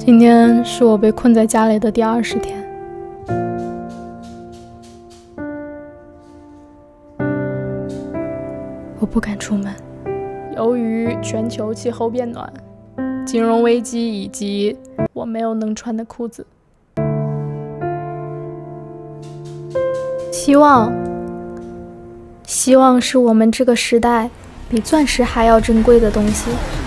今天是我被困在家里的第20天。我不敢出门，由于全球气候变暖、金融危机以及我没有能穿的裤子。希望是我们这个时代比钻石还要珍贵的东西。